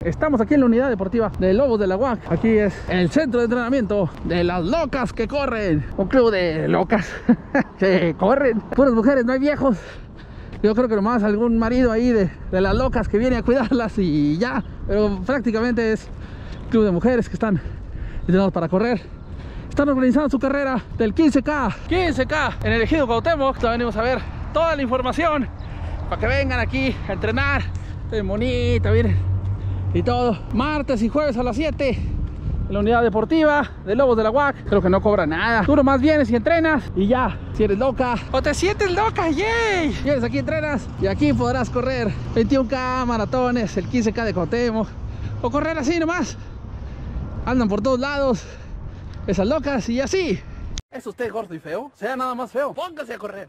Estamos aquí en la unidad deportiva de Lobos de la UAC. Aquí es el centro de entrenamiento de las locas que corren. Un club de locas que corren. Puras mujeres, no hay viejos. Yo creo que nomás algún marido ahí de las locas que viene a cuidarlas y ya. Pero prácticamente es club de mujeres que están entrenados para correr. Están organizando su carrera del 15K. 15K en el Ejido Cuauhtémoc. Ya venimos a ver toda la información para que vengan aquí a entrenar. Está bien bonita, miren. Y todo. Martes y jueves a las 7 en la unidad deportiva de Lobos de la UAC. Creo que no cobra nada. Tú nomás vienes y entrenas y ya. Si eres loca o te sientes loca, ¡yay! Vienes aquí, entrenas y aquí podrás correr 21K, maratones, el 15K de Cuauhtémoc. O correr así nomás. Andan por todos lados esas locas y así. ¿Es usted gordo y feo? Sea nada más feo, póngase a correr.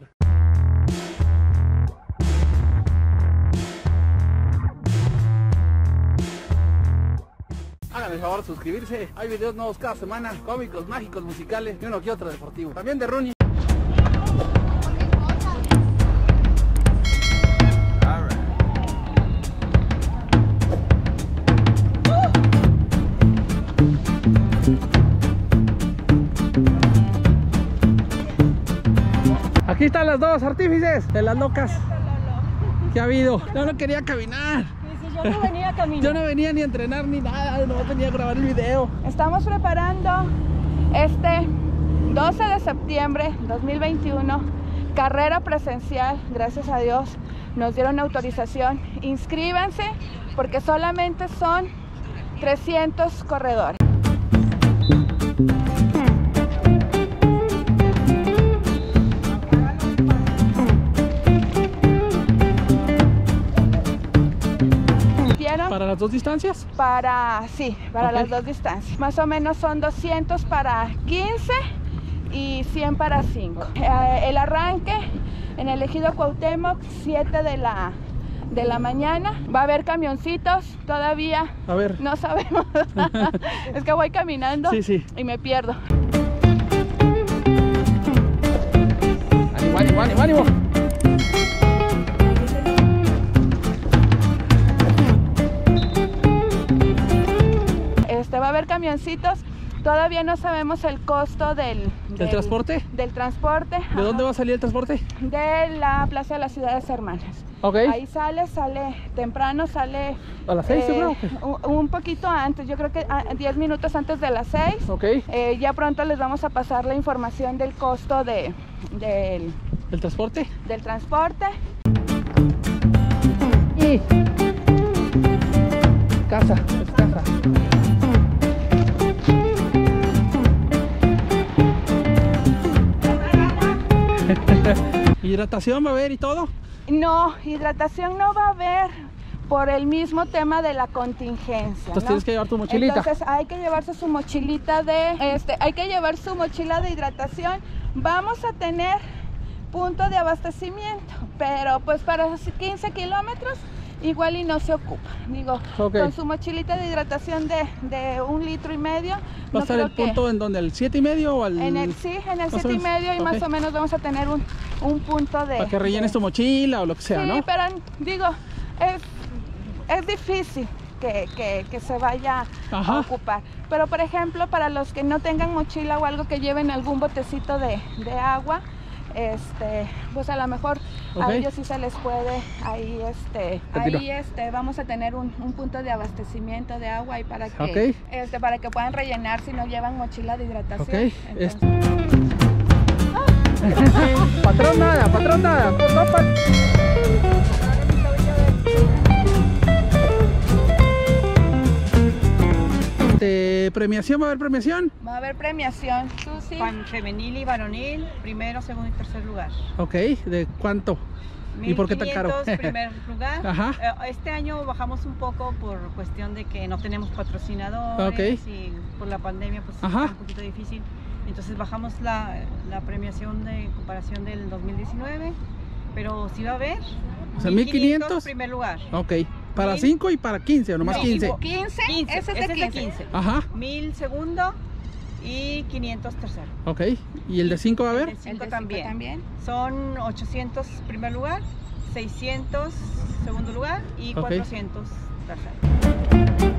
Hagan el favor de suscribirse. Hay videos nuevos cada semana, cómicos, mágicos, musicales y uno que otro deportivo. También de running. Aquí están las dos artífices de las locas que ha habido. Yo no quería caminar. Yo no venía a caminar. Yo no venía ni a entrenar ni nada, no venía a grabar el video. Estamos preparando este 12 de septiembre 2021, carrera presencial. Gracias a Dios nos dieron autorización. Inscríbanse porque solamente son 300 corredores. ¿Para las dos distancias? Sí, para las dos distancias. Más o menos son 200 para 15 y 100 para 5. El arranque en el Ejido Cuauhtémoc, 7 de la mañana. Va a haber camioncitos todavía. A ver. No sabemos. Es que voy caminando y me pierdo. ¡Ánimo, ánimo, ánimo, ánimo! Va a haber camioncitos. Todavía no sabemos el costo del transporte. Del transporte. ¿De dónde va a salir el transporte? De la Plaza de las Ciudades Hermanas. Okay. Ahí sale temprano, sale a las 6, seguro. Un poquito antes, yo creo que 10 minutos antes de las 6. Okay. Ya pronto les vamos a pasar la información del costo del transporte. Del transporte. Y casa, es casa. ¿Hidratación va a haber y todo? No, hidratación no va a haber por el mismo tema de la contingencia. Entonces tienes que llevar tu mochilita. Entonces hay que llevarse su mochilita hay que llevar su mochila de hidratación. Vamos a tener punto de abastecimiento, pero pues para 15 kilómetros igual y no se ocupa. Digo, con su mochilita de hidratación de 1,5 litros. ¿Va a estar el punto en donde? ¿El 7,5 o al...? En el 7,5 y más o menos vamos a tener un punto de... Para que rellenes tu mochila o lo que sea, ¿no? Sí, pero digo, es difícil que se vaya a ocupar. Pero por ejemplo, para los que no tengan mochila o algo, que lleven algún botecito de agua, pues a lo mejor a ellos sí se les puede ahí vamos a tener un punto de abastecimiento de agua y para que puedan rellenar si no llevan mochila de hidratación. Patrón nada. ¿Premiación? ¿Va a haber premiación? Va a haber premiación, Susi. Femenil y varonil, primero, segundo y tercer lugar. Ok, ¿de cuánto? ¿Y por qué tan caro? Primer lugar. Este año bajamos un poco por cuestión de que no tenemos patrocinadores y por la pandemia pues está un poquito difícil. Entonces bajamos la premiación de comparación del 2019, pero sí va a a haber. O sea, 1,500 primer lugar. Ok. ¿Para 5 y para 15 o nomás 15? 15. Ese es de 15. 1,000 segundo y 500 tercero. Ok. ¿Y el de 5 va a haber? El de 5 también. Son 800 primer lugar, 600 segundo lugar y 400 tercero.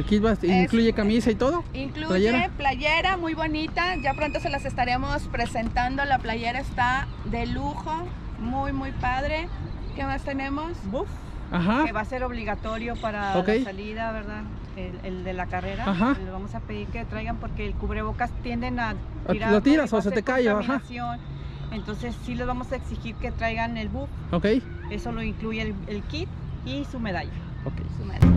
kit incluye camisa y todo. Incluye playera muy bonita. Ya pronto se las estaremos presentando. La playera está de lujo, muy padre. ¿Qué más tenemos? Buff. Ajá. Que va a ser obligatorio para la salida, ¿verdad? El de la carrera. Ajá. Le vamos a pedir que traigan porque el cubrebocas tienden a tirar. ¿Lo tiras o se te cae? Ajá. Entonces sí les vamos a exigir que traigan el buff. Ok. Eso lo incluye el kit y su medalla. Ok. Su medalla.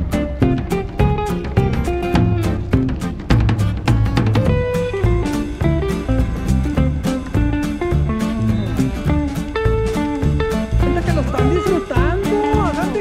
Que lo están disfrutando. Adelante.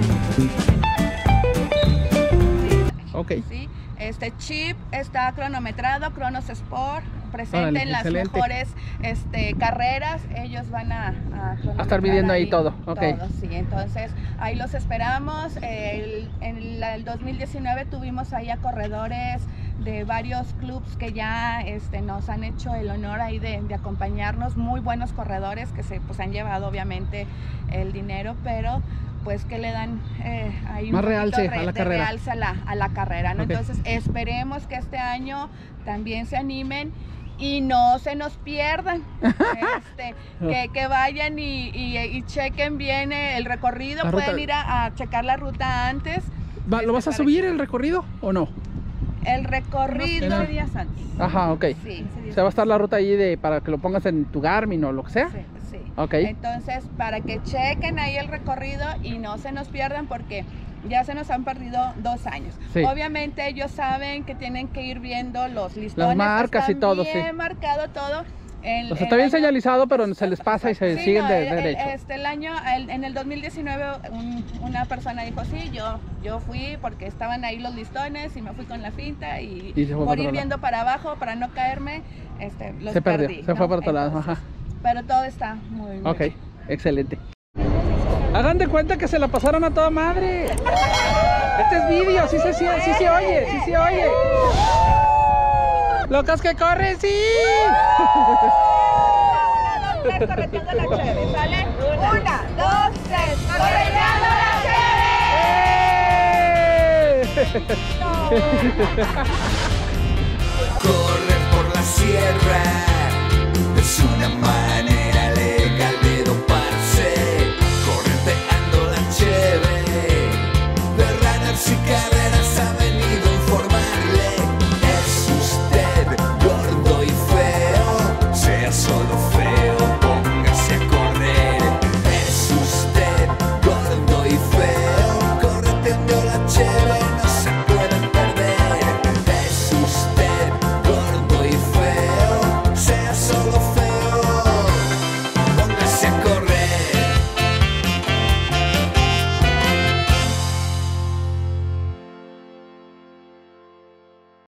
Ok. Sí, este chip está cronometrado, Cronos Sport, presente en las mejores carreras. Ellos van a estar midiendo ahí todo. Okay. Todo, sí, entonces ahí los esperamos. En el 2019 tuvimos ahí a corredores de varios clubs que ya nos han hecho el honor ahí de acompañarnos, muy buenos corredores que se han llevado obviamente el dinero, pero pues que le dan ahí más realce a la carrera. Realce a la carrera, ¿no? Okay. Entonces esperemos que este año también se animen y no se nos pierdan, que vayan y chequen bien el recorrido, pueden ir a checar la ruta antes. ¿Lo vas a subir el recorrido o no? El recorrido. Unos días antes. Ajá, ok. Sí. O sea, va a estar la ruta ahí para que lo pongas en tu Garmin o lo que sea. Sí. Ok. Entonces, para que chequen ahí el recorrido y no se nos pierdan porque ya se nos han perdido 2 años. Sí. Obviamente ellos saben que tienen que ir viendo los listones. Las marcas y todo, sí. Bien marcado todo. O sea, está bien señalizado, pero se les pasa y se siguen derecho. En el 2019 una persona dijo, sí, yo fui porque estaban ahí los listones y me fui con la finta y por ir viendo para abajo, para no caerme, los se perdió, perdí, se fue por otro lado. Ajá. Pero todo está muy bien. Excelente. Hagan de cuenta que se la pasaron a toda madre. Este es vídeo, sí se oye. ¡Locas que corren, sí! 1, 2, 3, correteando la chévere, ¿sale? 1, 2, 3, correteando la chévere.